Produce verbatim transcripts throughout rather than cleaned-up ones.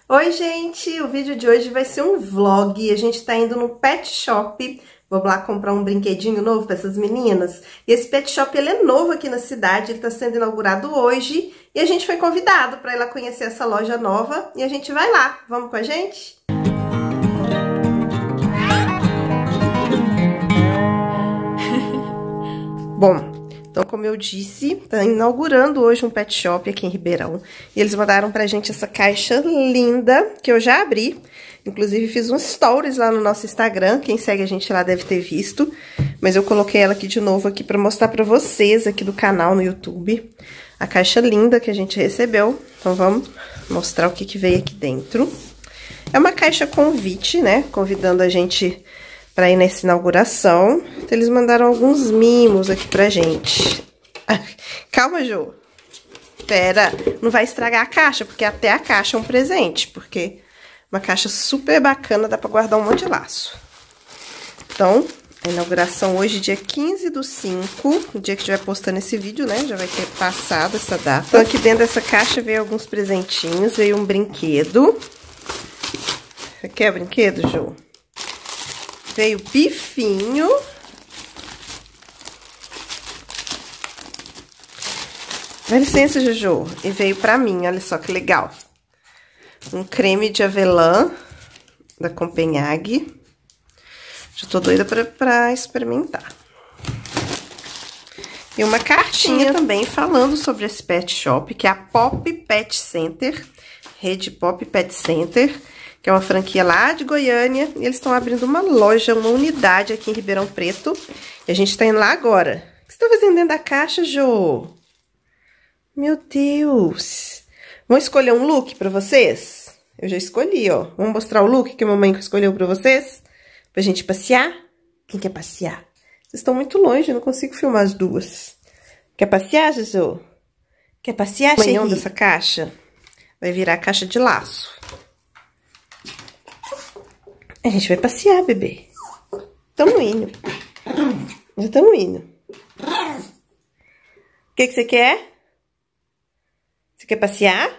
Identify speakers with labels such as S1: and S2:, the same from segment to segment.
S1: Oi, gente! O vídeo de hoje vai ser um vlog. A gente tá indo no pet shop. Vou lá comprar um brinquedinho novo para essas meninas. E esse pet shop, ele é novo aqui na cidade, ele tá sendo inaugurado hoje. E a gente foi convidado para ir lá conhecer essa loja nova. E a gente vai lá. Vamos com a gente? Bom... Então, como eu disse, tá inaugurando hoje um pet shop aqui em Ribeirão. E eles mandaram pra gente essa caixa linda, que eu já abri. Inclusive, fiz um stories lá no nosso Instagram. Quem segue a gente lá deve ter visto. Mas eu coloquei ela aqui de novo aqui pra mostrar pra vocês aqui do canal no YouTube. A caixa linda que a gente recebeu. Então, vamos mostrar o que que veio aqui dentro. É uma caixa convite, né? Convidando a gente... pra ir nessa inauguração. Então, eles mandaram alguns mimos aqui pra gente. Calma, Jô. Pera, não vai estragar a caixa, porque até a caixa é um presente. Porque uma caixa super bacana, dá pra guardar um monte de laço. Então, a inauguração hoje, dia quinze do cinco, o dia que estiver postando esse vídeo, né? Já vai ter passado essa data. Então, aqui dentro dessa caixa veio alguns presentinhos, veio um brinquedo. Você quer o brinquedo, Jô? Veio bifinho. Dá licença, Jojo. E veio pra mim, olha só que legal. Um creme de avelã da Copenhague. Já tô doida pra, pra experimentar. E uma cartinha também falando sobre esse pet shop, que é a Pop Pet Center. Rede Pop Pet Center. Que é uma franquia lá de Goiânia, e eles estão abrindo uma loja, uma unidade aqui em Ribeirão Preto. E a gente tá indo lá agora. O que você tá fazendo dentro da caixa, Jô? Meu Deus! Vamos escolher um look pra vocês? Eu já escolhi, ó. Vamos mostrar o look que a mamãe escolheu pra vocês? Pra gente passear? Quem quer passear? Vocês estão muito longe, eu não consigo filmar as duas. Quer passear, Jô? Quer passear, Chéri? Amanhã dessa caixa vai virar caixa de laço. A gente vai passear, bebê. Tamo indo. Já tamo indo. O que que você quer? Você quer passear?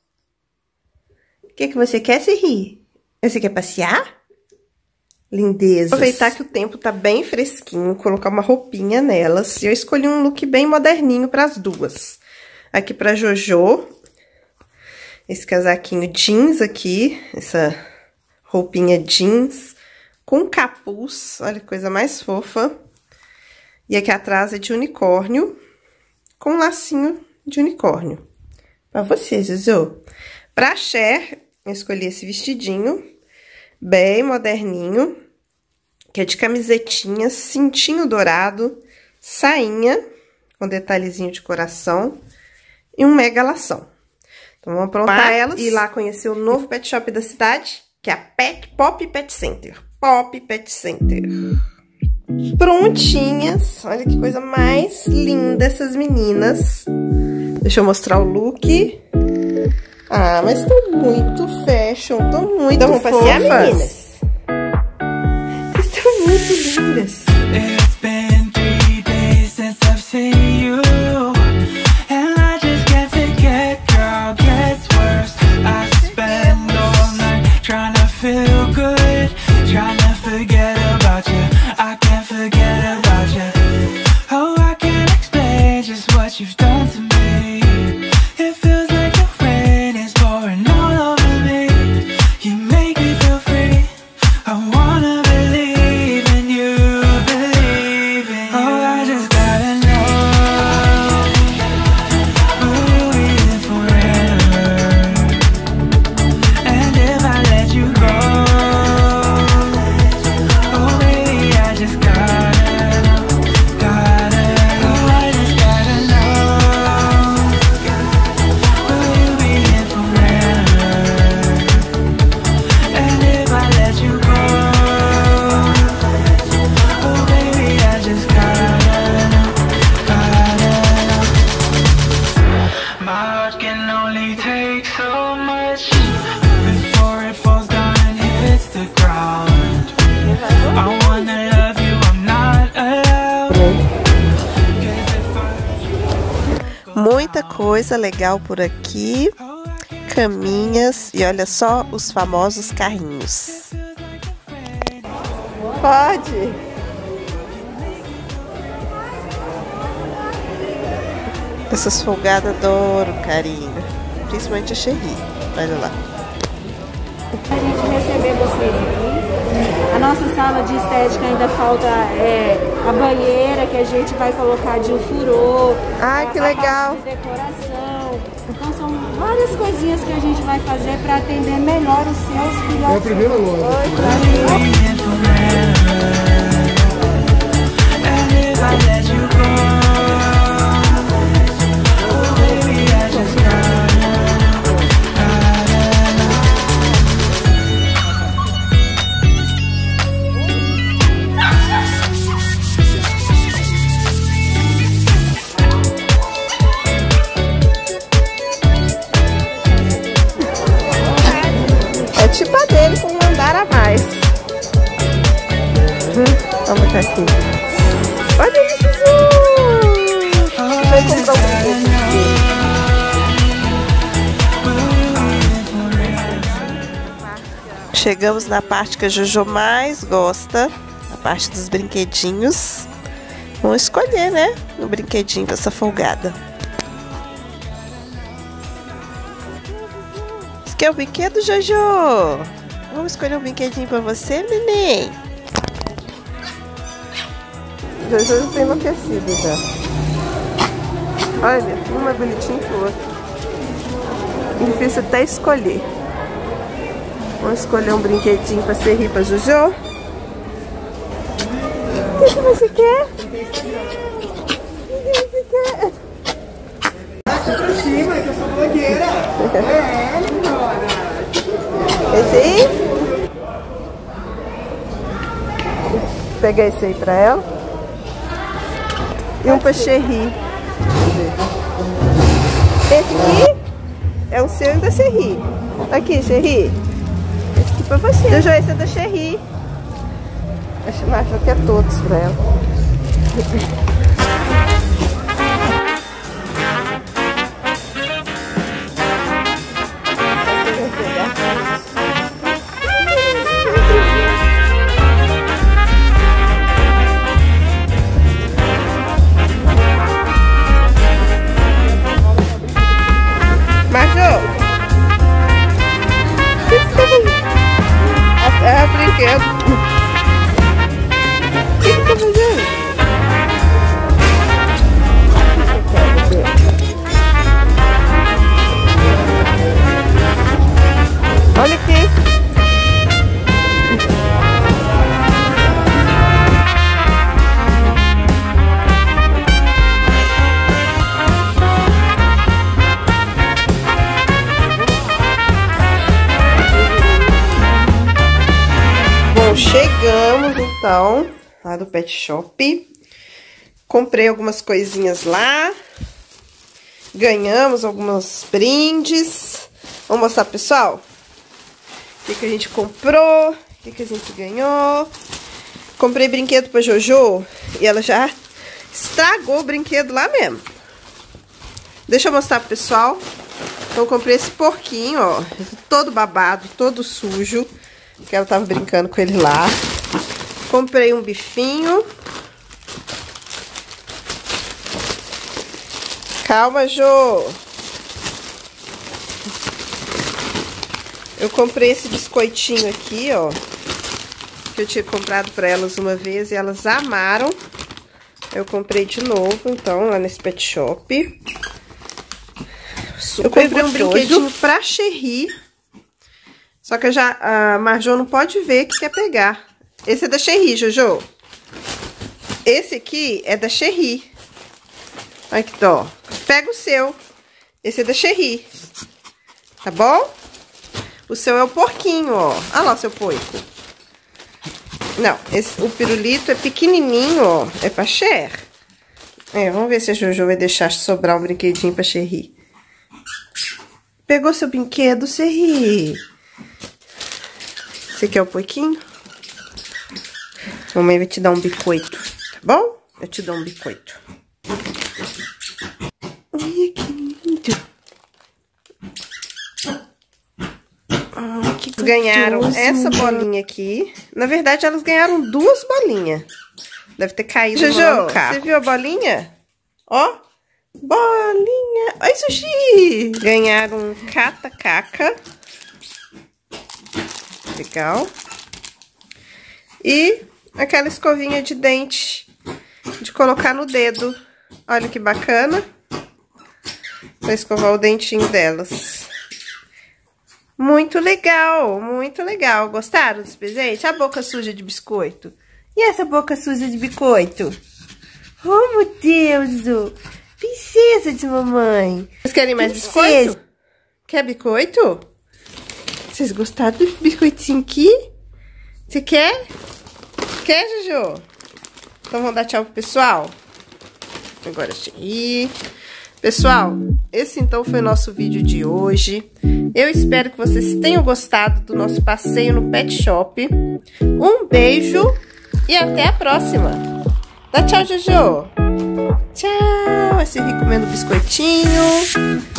S1: O que que você quer, Serri? Você quer passear? Lindeza. Aproveitar que o tempo tá bem fresquinho, colocar uma roupinha nelas. E eu escolhi um look bem moderninho para as duas. Aqui pra Jojo. Esse casaquinho jeans aqui. Essa... roupinha jeans com capuz, olha que coisa mais fofa. E aqui atrás é de unicórnio, com um lacinho de unicórnio. Pra você, Zizô. Pra Cher, eu escolhi esse vestidinho, bem moderninho, que é de camisetinha, cintinho dourado, sainha, com detalhezinho de coração, e um mega lação. Então, vamos aprontar elas e ir lá conhecer o novo pet shop da cidade, que é a Pet, Pop Pet Center. Pop Pet Center. Prontinhas. Olha que coisa mais linda essas meninas. Deixa eu mostrar o look. Ah, mas estão muito fashion. Estão muito então, vamos fofas. Passear, meninas? Estão muito lindas. It's been three days since I've seen you. And I just can't forget, girl, gets worse. I spend all night trying to feel good, trying to forget about you. I can't forget about you. Oh, I can't explain just what you've done to me. It feels like the rain is pouring all over me. You make me feel free. I wanna believe in you, believe in you. Oh, I just gotta know. Will you be there forever? And if I let you go, oh baby, I just gotta know, gotta know, I just gotta know. Will you be here forever? And if I let you go, oh baby, I just gotta know, gotta know. My heart can only take so much before it falls down and hits the ground. I wanna love you, I'm not allowed. Muita coisa legal por aqui. caminhas e olha só os famosos carrinhos. Pode! Essas folgadas adoro carinho, principalmente a Cherry. Olha lá.
S2: A gente receber vocês aqui. A nossa sala de estética ainda falta é, a banheira que a gente vai colocar de um furô.
S1: Ah, que legal!
S2: De decoração. Então são várias coisinhas que a gente vai fazer para atender melhor os seus filhotes. É a primeira loja.
S1: É tipo a dele com um andar a mais. Vamos botar aqui. Olha isso, Jesus! Vai comprar um brinquedo. Chegamos na parte que a Jojo mais gosta, a parte dos brinquedinhos. Vamos escolher, né? Um brinquedinho pra essa folgada. Esse aqui é o brinquedo, Jojo? Vamos escolher um brinquedinho pra você, neném? Jojo já tá enlouquecido já. Olha, um mais bonitinho que o outro. Difícil até escolher. Vamos escolher um brinquedinho pra ser rir pra Jojo. O que, que você quer? O que você quer?
S3: Pra cima, que eu sou blogueira. É, senhora.
S1: Esse aí? Pega esse aí pra ela. E um pra Cherry. Esse aqui é o seu e da Cherry. Aqui, Cherry. Esse aqui pra você. Jojo, esse é da Cherry. Acho que é todos pra ela. É brinquedo. O que você tá fazendo? Olha aqui. Chegamos então lá do Pet Shop. Comprei algumas coisinhas lá. Ganhamos alguns brindes. Vamos mostrar pro pessoal o que, que a gente comprou, o que, que a gente ganhou. Comprei brinquedo pra Jojo e ela já estragou o brinquedo lá mesmo. Deixa eu mostrar pro pessoal. Então eu comprei esse porquinho, ó, todo babado, todo sujo. Que ela tava brincando com ele lá. Comprei um bifinho. Calma, Jo. Eu comprei esse biscoitinho aqui, ó. Que eu tinha comprado pra elas uma vez e elas amaram. Eu comprei de novo, então, lá nesse Pet Shop. Super eu comprei um gostoso. Brinquedinho pra Cherry. Só que eu já, a Marjô não pode ver que quer pegar. Esse é da Cherry, Jojo. Esse aqui é da Cherry. Aqui, ó. Pega o seu. Esse é da Cherry. Tá bom? O seu é o porquinho, ó. Olha lá o seu porco. Não, esse, o pirulito é pequenininho, ó. É pra Cher. É, vamos ver se a Jojo vai deixar sobrar um brinquedinho pra Cherry. Pegou seu brinquedo, Cherry? Esse aqui é o porquinho. Mamãe vai te dar um biscoito, tá bom? Eu te dou um biscoito. Olha que lindo.
S2: Ai, que gostoso.
S1: Ganharam essa bolinha aqui. Na verdade, elas ganharam duas bolinhas. Deve ter caído no carro. Você viu a bolinha? Ó, bolinha. Oi, Sushi! Ganharam um cata-caca. Legal. E aquela escovinha de dente de colocar no dedo. Olha que bacana. Pra escovar o dentinho delas. Muito legal, muito legal. Gostaram dos presentes? A boca suja de biscoito. E essa boca suja de biscoito? Oh, meu Deus! Princesa de mamãe. Vocês querem mais Princesa. biscoito? Quer biscoito? Vocês gostaram do biscoitinho aqui? Você quer? Quer, Juju? Então vamos dar tchau pro pessoal? Agora aí. Pessoal, esse então foi o nosso vídeo de hoje. Eu espero que vocês tenham gostado do nosso passeio no Pet Shop. Um beijo e até a próxima. Dá tchau, Juju. Tchau. Esse Rico comendo biscoitinho.